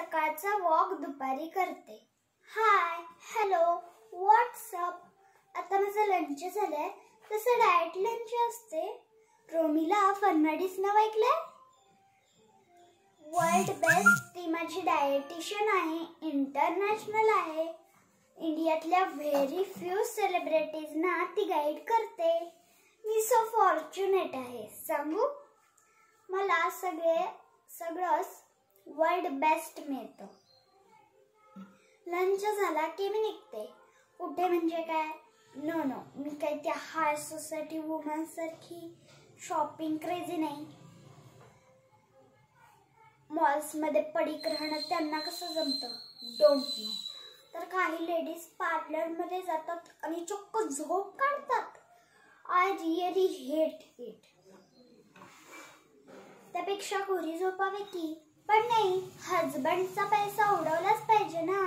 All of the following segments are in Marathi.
सकाळचा वॉक दुपारी करते. Hi, hello, what's up. आता माझं लंच झालंय. तसं डाएट लंच असते. रोमिला फर्नांडिस नाव ऐकलंय? World best. ती माझी डाएटिशियन आहे, इंटरनॅशनल आहे. इंडियातल्या व्हेरी फ्यू सेलिब्रिटीजना ती गाईड करते. मी सो फॉर्च्युनेट आहे. सांगू, मला सगळंच वर्ल्ड बेस्ट मिळतं. लंच झाला की मी निघते. कुठे म्हणजे काय? नो, मी काही त्या हाय सोसायटी वुमन सारखी शॉपिंग क्रेझी नाही. मॉल्समध्ये पडीक राहणं त्यांना कसं जमतं, डोंट नो. तर काही लेडीज पार्लरमध्ये जातात आणि चक्क झोप काढतात. I really hate it. त्यापेक्षा घरी झोपावे की. पण नाही, हजबंडचा पैसा उडवलाच पाहिजे ना.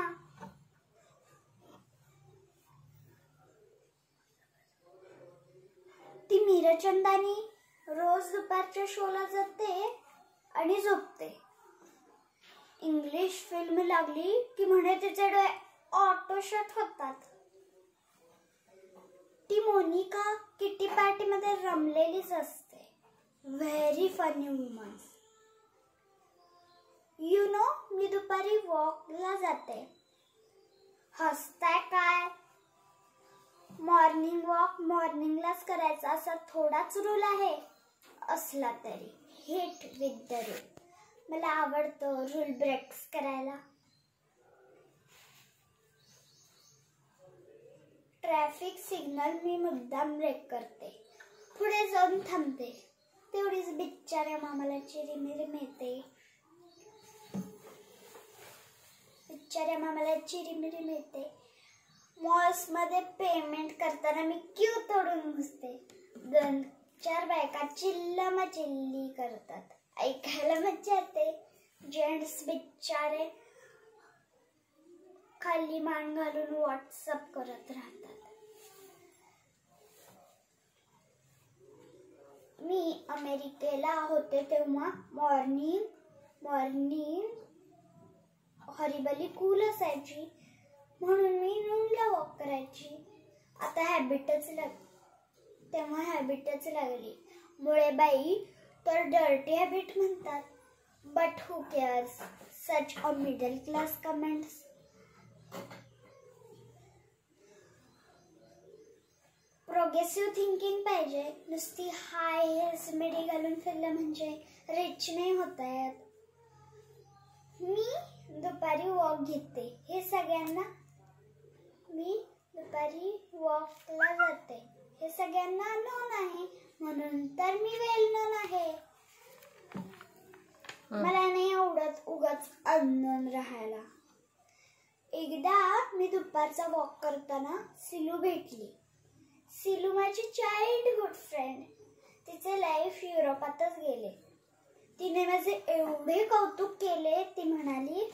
ती मीरचंदानी रोज दुपारच्या शोला जाते आणि झोपते. इंग्लिश फिल्म लागली की म्हणे तिचे डोळे ऑटो शट होतात. ती मोनिका किटी पार्टीमध्ये रमलेलीच असते. Very funny woman. You know, मी दुपारी वॉकला जाते. हसताय काय? मॉर्निंग वॉक मॉर्निंगलाच करायचा असा थोडाच रूल आहे. असला तरी हिट विथ द रूल. मला आवडतं रूल ब्रेक्स करायला. ट्रॅफिक सिग्नल मी मुद्दाम ब्रेक करते. पुढे जाऊन थांबते. तेवढीच बिचाऱ्या मामाला चिरीमिरी मिळते. मॉल्समध्ये पेमेंट करताना मी क्यू तोडून घुसते. 2-4 बायका चिल्ली करतात. ऐकायला मज्जा येते. जेंट्स बिचारे खाली मान घालून व्हॉट्सअप करत राहतात. मी अमेरिकेला होते तेव्हा मॉर्निंग हॉरिबली कूल असायची, म्हणून मी नूनला वॉक करायची. आता तेव्हा हॅबिटच लागली. मुळे बाई तर डर्टी हॅबिट म्हणतात. But who cares, such a middle class comments. Progressive thinking पाहिजे. नुसती हाय हिल्स मिडी घालून फिरलं म्हणजे रिच नाही होता येत. मी दुपारी वॉक घेते. मी दुपारी वॉकला जाते हे सगळ्यांना नोन आहे, म्हणून तर मी वेल नोन आहे. मला नाही आवडत उगाच अननोन राहायला. एकदा मी दुपारचा वॉक करताना सिलू भेटली. सिलू माझी चाइल्डहुड फ्रेंड. तिचे लाईफ युरोपातच गेले. तिने माझे एवढे कौतुक केले. ती म्हणाली,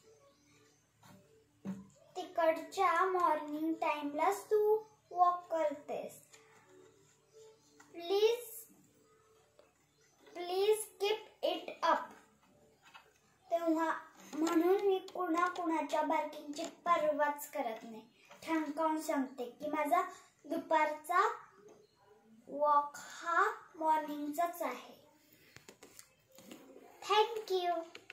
तिकडच्या मॉर्निंग टाइमलाच तू वॉक करतेस. Please keep it up. तेव्हा म्हणून मी कुणाच्या बार्किंगची पर्वाच करत नाही. ठणकावून सांगते की माझा दुपारचा वॉक हा मॉर्निंगचाच आहे. Thank you.